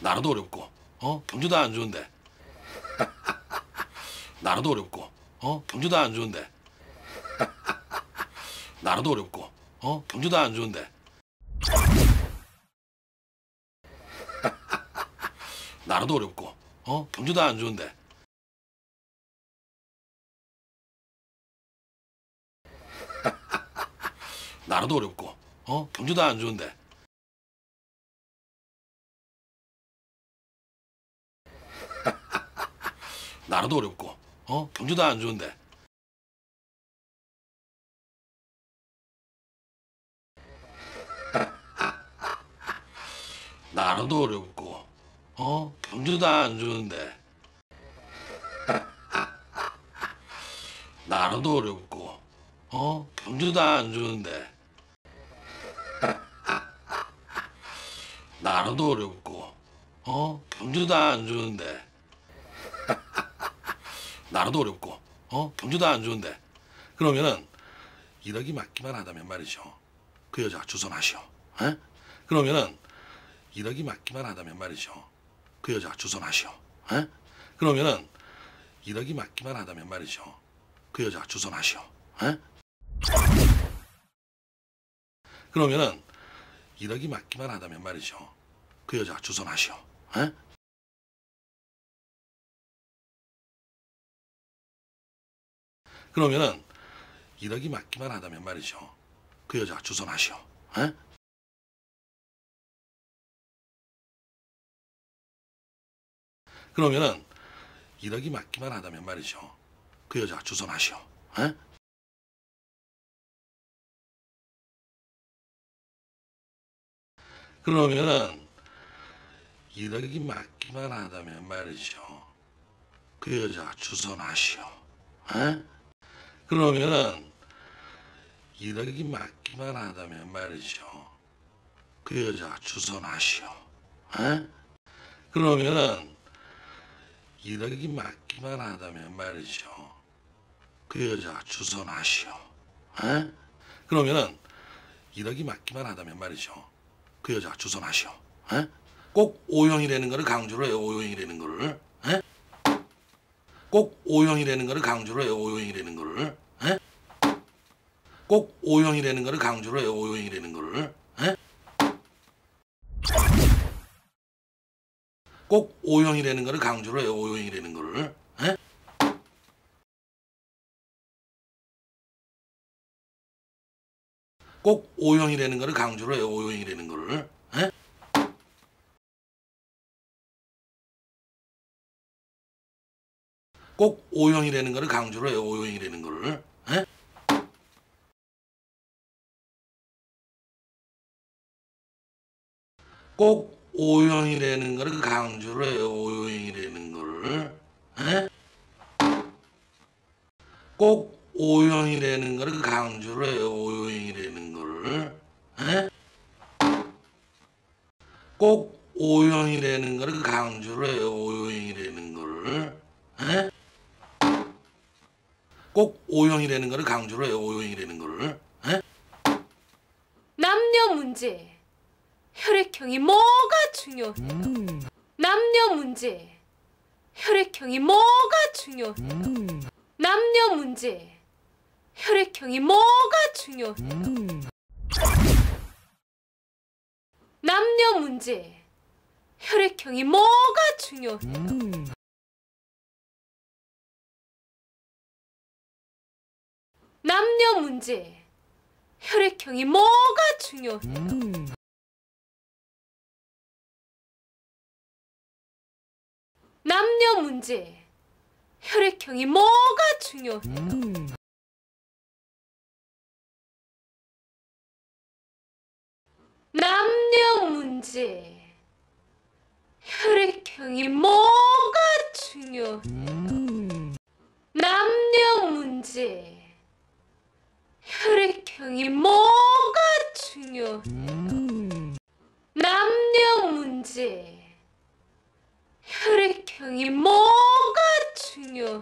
나라도 어렵고 경제도 안 좋은데 나라도 어렵고 경제도 안 좋은데 나라도 어렵고 경제도 안 좋은데 나라도 어렵고 경제도 안 좋은데 나라도 어렵고 경제도 안 좋은데 나라도 어렵고 경제도 안 좋은데 나라도 어렵고 경제도 안 좋은데 나라도 어렵고 경제도 안 좋은데 나라도 어렵고 경제도 안 좋은데 나라도 어렵고 경제도 안 좋은데 그러면은 1억이 맞기만 하다면 말이죠. 그 여자 주선하시오. 에? 그러면은 1억이 맞기만 하다면 말이죠. 그 여자 주선하시오. 에? 그러면은 1억이 맞기만 하다면 말이죠. 그 여자 주선하시오. 에? 그러면은 1억이 맞기만 하다면 말이죠. 그 여자 주선하시오. 에? 그러면은 1억이 맞기만 하다면 말이죠. 그 여자 주선하시오. 에? 그러면은 1억이 맞기만 하다면 말이죠. 그 여자 주선하시오. 에? 그러면은 1억이 맞기만 하다면 말이죠. 그 여자 주선하시오. 에? 그러면은 1억이 맞기만 하다면 말이죠. 그 여자 주선하시오. 에? 그러면은 1억이 맞기만 하다면 말이죠. 그 여자 주선하시오. 에? 그러면은 1억이 맞기만 하다면 말이죠. 그 여자 주선하시오. 에? 꼭 O형이라는 거를 강조를 해요. O형이라는 거를. 에? 꼭 O형이라는 거를 강조를 해요. O형이라는 거를. 에? 꼭 O형이라는 거를 강조를 해요. O형이라는 거를. 에? 꼭 O형이라는 거를 강조를 해요. O형이라는 거를. 에? 꼭 O형이라는 거를 강조를 해요. O형이라는 거를. 에? 꼭 O형이라는 거를 강조를 해요. O형이라는 거를. 에? 꼭 O형이라는 거를 강조를 해요. O형이라는 거를. 에? 꼭 O형이라는 거를 강조를 해요. O형이라는 거를. 에? 꼭 O형이라는 거를 강조를 해요. O형이라는 거를. 에? 꼭 O형이라는 거를 강조를 해요. O형이라는 거를. 에? 남녀 문제. 혈액형이 뭐가 중요해? 남녀 문제. 혈액형이 뭐가 중요해? 남녀 문제. 혈액형이 뭐가 중요해? 남녀 문제. 혈액형이 뭐가 중요해? 남녀 문제. 혈액형이 뭐가 중요해? 남녀 문제. 혈액형이 뭐가 중요해? 남녀 문제. 혈액형이 뭐가 중요해? 남녀 문제. 혈액형이 뭐가 중요해? 남녀 문제. 혈액형이 뭐가 중요해?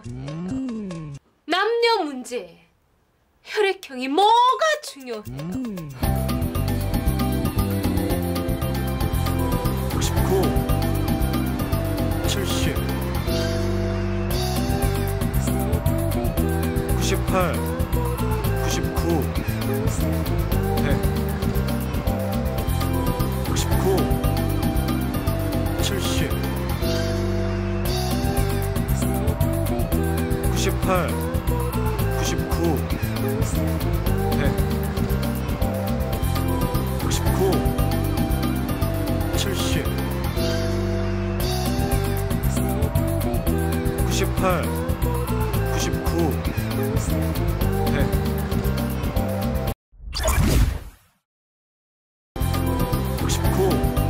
남녀 문제. 혈액형이 뭐가 중요해? 69 98, 99, 100, 69, 70, 98, 99, 100, 69, 70, 98, 99, 100, 69,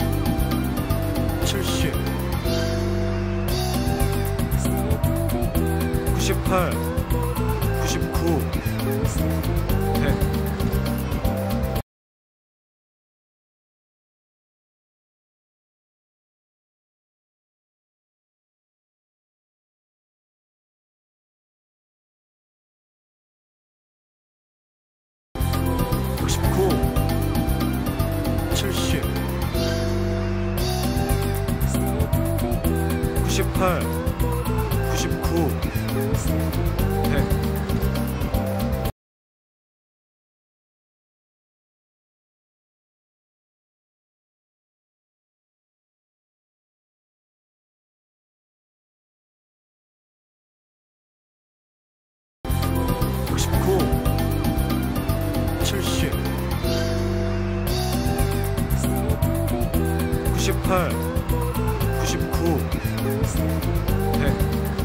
70, 98, 99, 100, 69, 70, 98, 99, 100, 69, 70, 98, 99, 100,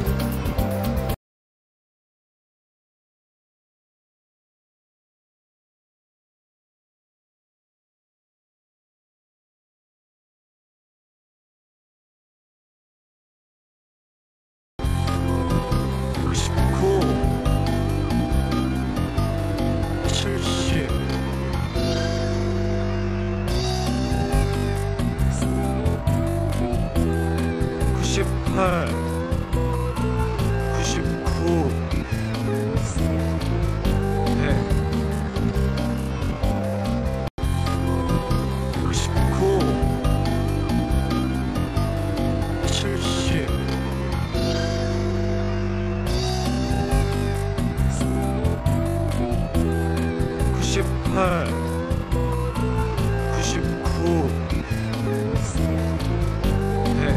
69, 70, 98, 99, 100, 69, 70, 98, 99, 100,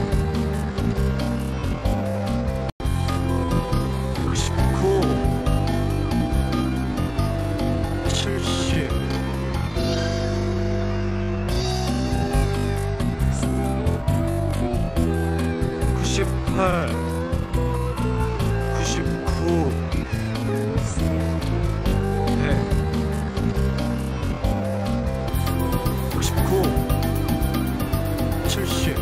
69, 70, 98, 99, 100, 69, 70,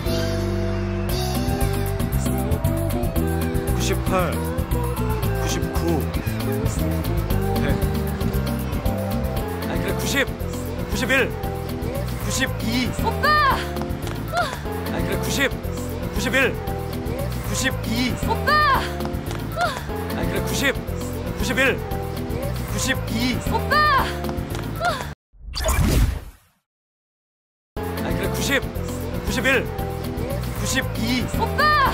98, 99, 100. 아니 그래 90, 91, 92. 오빠! 아니 그래 90, 91, 92. 오빠! 아니 그래 90, 91, 92. 오빠! 아니 그래 90, 91, 92. 오빠!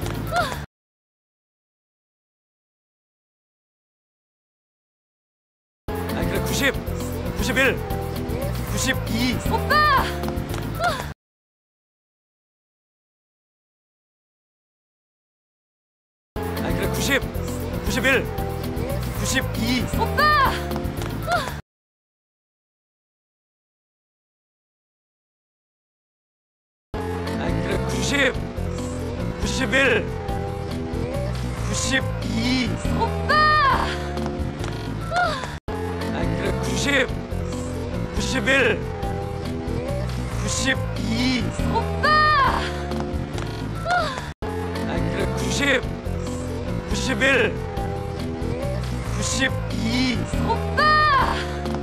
아니 그래 90, 91, 92. 오빠! 아니 그래 90, 91, 92. 오빠! 아니 그래 90, 91, 92. 오빠! 아니 그래 90, 91, 92. 오빠! 아니 그래 90, 91, 92. 오빠!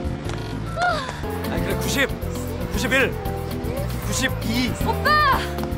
아니 그래 90, 91, 92. 오빠!